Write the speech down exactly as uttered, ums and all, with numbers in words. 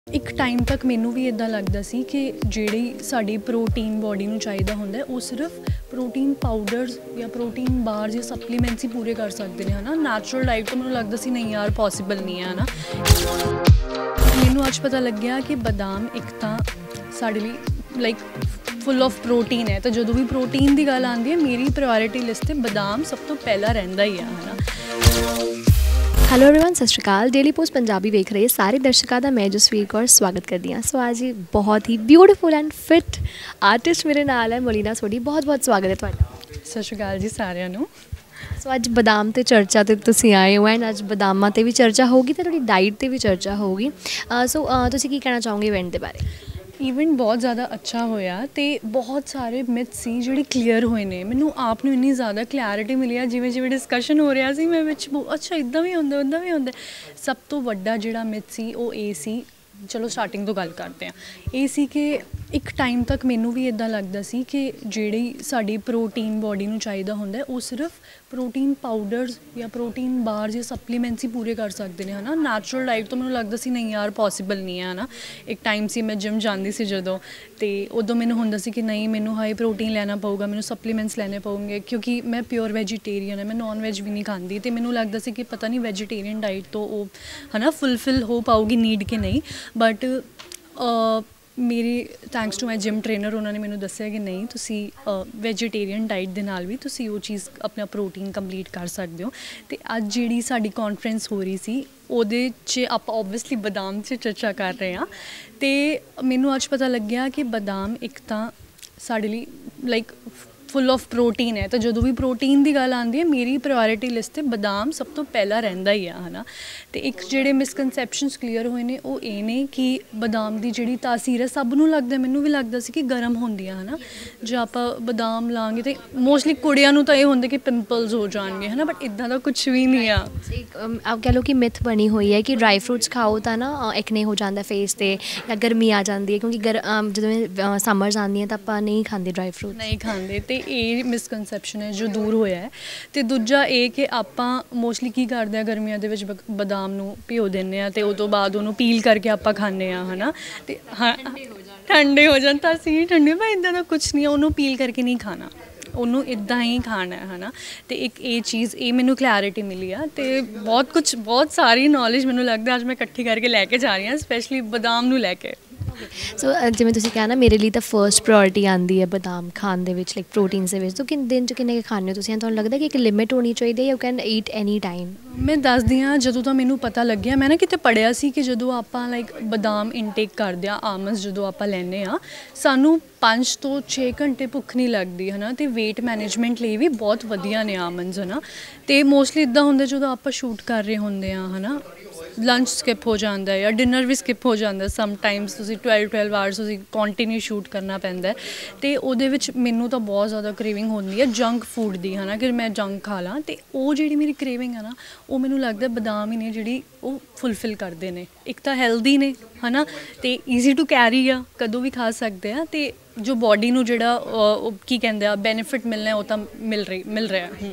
एक टाइम तक मैनू भी इदा लगता सी कि जी साड़ी प्रोटीन बॉडी में चाहिए होंगे वो सिर्फ प्रोटीन पाउडरस या प्रोटीन बार्स या सप्लीमेंट्स ही पूरे कर सकते हैं है ना। नैचुरल डाइट तो मैं लगता सी नहीं यार पॉसिबल नहीं है ना। मैनू अज पता लग गया कि बदाम एक तो साढ़े लिए लाइक फुल ऑफ प्रोटीन है, तो जो भी प्रोटीन की गल आती है मेरी प्रायोरिटी लिस्ट बदाम सब तो पहला रहिंदा ही है ना। हेलो एवरीवन, सत श्री अकाल। डेली पोस्ट पंजाबी वेख रहे सारे दर्शकों का मैं जसवीर कौर स्वागत करती हाँ। सो आज ही बहुत ही ब्यूटीफुल एंड फिट आर्टिस्ट मेरे नाल है मलिना सोडी। बहुत बहुत स्वागत है तुहाडा। सत श्री अकाल जी सारिਆਂ ਨੂੰ। सो अज बदाम ते चर्चा ते तुसीं आए हो एंड अज बदामां ते भी चर्चा होगी तो थोड़ी डाइट ते भी चर्चा होगी। सो तुसीं की कहना चाहोगे इवेंट के बारे? ਈਵੈਂਟ बहुत ज़्यादा अच्छा होया तो बहुत सारे मिथ सी ਜਿਹੜੇ ਕਲੀਅਰ ਹੋਏ ਨੇ। ਮੈਨੂੰ ਆਪ ਨੂੰ ਇੰਨੀ ਜ਼ਿਆਦਾ ਕਲੈਰਿਟੀ ਮਿਲੀ ਆ ਜਿਵੇਂ ਜਿਵੇਂ ਡਿਸਕਸ਼ਨ ਹੋ ਰਿਹਾ ਸੀ ਮੈਂ ਵਿੱਚ ਅੱਛਾ ਇਦਾਂ ਵੀ ਹੁੰਦਾ ਉਦਾਂ ਵੀ ਹੁੰਦਾ। ਸਭ ਤੋਂ ਵੱਡਾ ਜਿਹੜਾ ਮਿਥ ਸੀ ਉਹ ਇਹ ਸੀ, ਚਲੋ ਸਟਾਰਟਿੰਗ ਤੋਂ ਗੱਲ ਕਰਦੇ ਹਾਂ, ਇਹ ਸੀ ਕਿ ਇੱਕ ਟਾਈਮ ਤੱਕ ਮੈਨੂੰ ਵੀ ਇੱਦਾਂ ਲੱਗਦਾ ਸੀ ਕਿ ਜਿਹੜੀ ਸਾਡੀ ਪ੍ਰੋਟੀਨ ਬੋਡੀ ਨੂੰ ਚਾਹੀਦਾ ਹੁੰਦਾ ਉਹ ਸਿਰਫ ਪ੍ਰੋਟੀਨ ਪਾਊਡਰਸ ਜਾਂ ਪ੍ਰੋਟੀਨ ਬਾਰਸ ਜਾਂ ਸਪਲੀਮੈਂਟਸ ਹੀ ਪੂਰੇ ਕਰ ਸਕਦੇ ਨੇ ਹੈ ਨਾ। ਨੈਚੁਰਲ ਡਾਈਟ ਤੋਂ ਮੈਨੂੰ ਲੱਗਦਾ ਸੀ ਨਹੀਂ ਯਾਰ ਪੋਸੀਬਲ ਨਹੀਂ ਹੈ ਨਾ। ਇੱਕ ਟਾਈਮ ਸੀ ਮੈਂ ਜਿਮ ਜਾਂਦੀ ਸੀ ਜਦੋਂ, ਅਤੇ ਉਦੋਂ ਮੈਨੂੰ ਹੁੰਦਾ ਸੀ ਕਿ ਨਹੀਂ ਮੈਨੂੰ ਹਾਈ ਪ੍ਰੋਟੀਨ ਲੈਣਾ ਪਊਗਾ, ਮੈਨੂੰ ਸਪਲੀਮੈਂਟਸ ਲੈਣੇ ਪਊਗੇ ਕਿਉਂਕਿ ਮੈਂ ਪਿਓਰ ਵੈਜੀਟੇਰੀਅਨ ਹੈ, ਮੈਂ ਨੋਨ ਵੈਜ ਵੀ ਨਹੀਂ ਖਾਂਦੀ। ਅਤੇ ਮੈਨੂੰ ਲੱਗਦਾ ਸੀ ਕਿ ਪਤਾ ਨਹੀਂ ਵੈਜੀਟੇਰੀਅਨ ਡਾਈਟ ਤੋਂ ਉਹ ਹੈ ਨਾ ਫੁੱਲਫਿਲ ਹੋ ਪਾਊਗੀ ਨੀਡ ਕਿ ਨਹੀਂ। ਬਟ ਮੇਰੀ thanks to my gym trainer, ਉਹਨਾਂ ਨੇ ਮੈਨੂੰ ਦੱਸਿਆ ਕਿ ਨਹੀਂ ਤੁਸੀਂ ਵੈਜੀਟੇਰੀਅਨ ਡਾਈਟ ਦੇ ਨਾਲ ਵੀ ਤੁਸੀਂ ਉਹ ਚੀਜ਼ ਆਪਣਾ ਪ੍ਰੋਟੀਨ ਕੰਪਲੀਟ ਕਰ ਸਕਦੇ ਹੋ। ਅਤੇ ਅੱਜ ਜਿਹੜੀ ਸਾਡੀ ਕਾਨਫਰੰਸ ਹੋ ਰਹੀ ਸੀ ਉਹਦੇ 'ਚ ਆਪਾਂ ਓਬਵੀਅਸਲੀ ਬਦਾਮ 'ਚ ਚਰਚਾ ਕਰ ਰਹੇ ਹਾਂ। ਅਤੇ ਮੈਨੂੰ ਅੱਜ ਪਤਾ ਲੱਗਿਆ ਕਿ ਬਦਾਮ ਇੱਕ ਤਾਂ ਸਾਡੇ ਲਈ ਲਾਈਕ ਫੁੱਲ ਆਫ ਪ੍ਰੋਟੀਨ ਹੈ, ਤਾਂ ਜਦੋਂ ਵੀ ਪ੍ਰੋਟੀਨ ਦੀ ਗੱਲ ਆਉਂਦੀ ਹੈ ਮੇਰੀ ਪ੍ਰਾਇਓਰਿਟੀ ਲਿਸਟ 'ਤੇ ਬਦਾਮ ਸਭ ਤੋਂ ਪਹਿਲਾਂ ਰਹਿੰਦਾ ਹੀ ਆ ਹੈ ਨਾ। ਅਤੇ ਇੱਕ ਜਿਹੜੇ ਮਿਸਕਨਸੈਪਸ਼ਨਸ ਕਲੀਅਰ ਹੋਏ ਨੇ ਉਹ ਇਹ ਨੇ ਕਿ ਬਦਾਮ ਦੀ ਜਿਹੜੀ ਤਾਸੀਰ ਹੈ ਸਭ ਨੂੰ ਲੱਗਦਾ, ਮੈਨੂੰ ਵੀ ਲੱਗਦਾ ਸੀ ਕਿ ਗਰਮ ਹੁੰਦੀ ਆ ਹੈ ਨਾ। ਜੇ ਆਪਾਂ ਬਦਾਮ ਲਾਂਗੇ ਤਾਂ ਮੋਸਟਲੀ ਕੁੜੀਆਂ ਨੂੰ ਤਾਂ ਇਹ ਹੁੰਦਾ ਕਿ ਪਿੰਪਲਸ ਹੋ ਜਾਣਗੇ ਹੈ ਨਾ, ਬਟ ਇੱਦਾਂ ਦਾ ਕੁਛ ਵੀ ਨਹੀਂ ਆ। ਆਪ ਕਹਿ ਲਓ ਕਿ ਮਿਥ ਬਣੀ ਹੋਈ ਹੈ ਕਿ ਡਰਾਈ ਫਰੂਟਸ ਖਾਓ ਤਾਂ ਨਾ ਐਕਨੇ ਹੋ ਜਾਂਦਾ ਫੇਸ 'ਤੇ ਜਾਂ ਗਰਮੀ ਆ ਜਾਂਦੀ ਹੈ, ਕਿਉਂਕਿ ਗਰ ਜਦੋਂ ਸਮਰਸ ਆਉਂਦੀਆਂ ਤਾਂ ਆਪਾਂ ਨਹੀਂ ਖਾਂਦੇ ਡਰਾਈ ਫਰੂਟ ਨਹੀਂ ਖਾਂਦੇ। ਅਤੇ ਇਹ ਮਿਸਕਨਸੈਪਸ਼ਨ ਹੈ ਜੋ ਦੂਰ ਹੋਇਆ ਹੈ। ਅਤੇ ਦੂਜਾ ਇਹ ਕਿ ਆਪਾਂ ਮੋਸਟਲੀ ਕੀ ਕਰਦੇ ਹਾਂ ਗਰਮੀਆਂ ਦੇ ਵਿੱਚ ਬਦਾਮ ਨੂੰ ਭਿਓ ਦਿੰਦੇ ਹਾਂ ਅਤੇ ਉਹ ਤੋਂ ਬਾਅਦ ਉਹਨੂੰ ਪੀਲ ਕਰਕੇ ਆਪਾਂ ਖਾਂਦੇ ਹਾਂ ਹੈ ਨਾ। ਅਤੇ ਹਾਂ ਠੰਡੇ ਹੋ ਜਾਣ ਤਾਂ ਅਸੀਂ ਠੰਡੇ ਭਾਈ ਇੱਦਾਂ ਦਾ ਕੁਛ ਨਹੀਂ ਹੈ, ਉਹਨੂੰ ਪੀਲ ਕਰਕੇ ਨਹੀਂ ਖਾਣਾ, ਉਹਨੂੰ ਇੱਦਾਂ ਹੀ ਖਾਣਾ ਹੈ ਨਾ। ਅਤੇ ਇੱਕ ਇਹ ਚੀਜ਼ ਇਹ ਮੈਨੂੰ ਕਲੈਰਿਟੀ ਮਿਲੀ ਆ ਅਤੇ ਬਹੁਤ ਕੁਛ ਬਹੁਤ ਸਾਰੀ ਨੌਲੇਜ ਮੈਨੂੰ ਲੱਗਦਾ ਅੱਜ ਮੈਂ ਇਕੱਠੀ ਕਰਕੇ ਲੈ ਕੇ ਜਾ ਰਹੀ ਹਾਂ, ਸਪੈਸ਼ਲੀ ਬਦਾਮ ਨੂੰ ਲੈ ਕੇ। ਸੋ ਜਿਵੇਂ ਤੁਸੀਂ ਕਿਹਾ ਨਾ ਮੇਰੇ ਲਈ ਤਾਂ ਫਸਟ ਪ੍ਰਾਇਓਰਟੀ ਆਉਂਦੀ ਹੈ ਬਦਾਮ ਖਾਣ ਦੇ ਵਿੱਚ, ਲਾਈਕ ਪ੍ਰੋਟੀਨਸ ਦੇ ਵਿੱਚ। ਤਾਂ ਕਿੰਨੇ ਦਿਨ 'ਚ ਕਿੰਨੇ ਕੁ ਖਾਂਦੇ ਹੋ ਤੁਸੀਂ? ਤੁਹਾਨੂੰ ਲੱਗਦਾ ਕਿ ਇੱਕ ਲਿਮਿਟ ਹੋਣੀ ਚਾਹੀਦੀ ਹੈ you can eat any time? ਮੈਂ ਦੱਸਦੀ ਹਾਂ, ਜਦੋਂ ਤਾਂ ਮੈਨੂੰ ਪਤਾ ਲੱਗਿਆ, ਮੈਂ ਨਾ ਕਿਤੇ ਪੜ੍ਹਿਆ ਸੀ ਕਿ ਜਦੋਂ ਆਪਾਂ ਲਾਈਕ ਬਦਾਮ ਇਨਟੇਕ ਕਰਦੇ ਹਾਂ, ਆਲਮੰਡਸ ਜਦੋਂ ਆਪਾਂ ਲੈਂਦੇ ਹਾਂ ਸਾਨੂੰ ਪੰਜ ਤੋਂ ਛੇ ਘੰਟੇ ਭੁੱਖ ਨਹੀਂ ਲੱਗਦੀ ਹੈ ਨਾ। ਅਤੇ ਵੇਟ ਮੈਨੇਜਮੈਂਟ ਲਈ ਵੀ ਬਹੁਤ ਵਧੀਆ ਨੇ ਆਲਮੰਡਸ ਹੈ ਨਾ। ਅਤੇ ਮੋਸਟਲੀ ਇੱਦਾਂ ਹੁੰਦਾ ਜਦੋਂ ਆਪਾਂ ਸ਼ੂਟ ਕਰ ਰਹੇ ਹੁੰਦੇ ਹਾਂ ਹੈ ਨਾ, ਲੰਚ ਸਕਿਪ ਹੋ ਜਾਂਦਾ ਜਾਂ ਡਿਨਰ ਵੀ ਸਕਿਪ ਹੋ ਜਾਂਦਾ ਸਮਟਾਈਮਸ, ਤੁਸੀਂ ਟਵੈਲਵ ਟਵੈਲਵ ਆਵਰਸ ਤੁਸੀਂ ਕੰਟੀਨਿਊ ਸ਼ੂਟ ਕਰਨਾ ਪੈਂਦਾ। ਅਤੇ ਉਹਦੇ ਵਿੱਚ ਮੈਨੂੰ ਤਾਂ ਬਹੁਤ ਜ਼ਿਆਦਾ ਕ੍ਰੇਵਿੰਗ ਹੁੰਦੀ ਹੈ ਜੰਕ ਫੂਡ ਦੀ ਹੈ ਨਾ, ਕਿ ਮੈਂ ਜੰਕ ਖਾ ਲਾਂ। ਅਤੇ ਉਹ ਜਿਹੜੀ ਮੇਰੀ ਕ੍ਰੇਵਿੰਗ ਹੈ ਨਾ ਉਹ ਮੈਨੂੰ ਲੱਗਦਾ ਬਦਾਮ ਹੀ ਨੇ ਜਿਹੜੀ ਉਹ ਫੁੱਲਫਿਲ ਕਰਦੇ ਨੇ। ਇੱਕ ਤਾਂ ਹੈਲਦੀ ਨੇ ਹੈ ਨਾ, ਅਤੇ ਈਜ਼ੀ ਟੂ ਕੈਰੀ ਆ, ਕਦੋਂ ਵੀ ਖਾ ਸਕਦੇ ਆ, ਅਤੇ ਜੋ ਬੋਡੀ ਨੂੰ ਜਿਹੜਾ ਕੀ ਕਹਿੰਦੇ ਆ ਬੈਨੀਫਿਟ ਮਿਲਣਾ ਉਹ ਤਾਂ ਮਿਲ ਰਹੀ ਮਿਲ ਰਿਹਾ।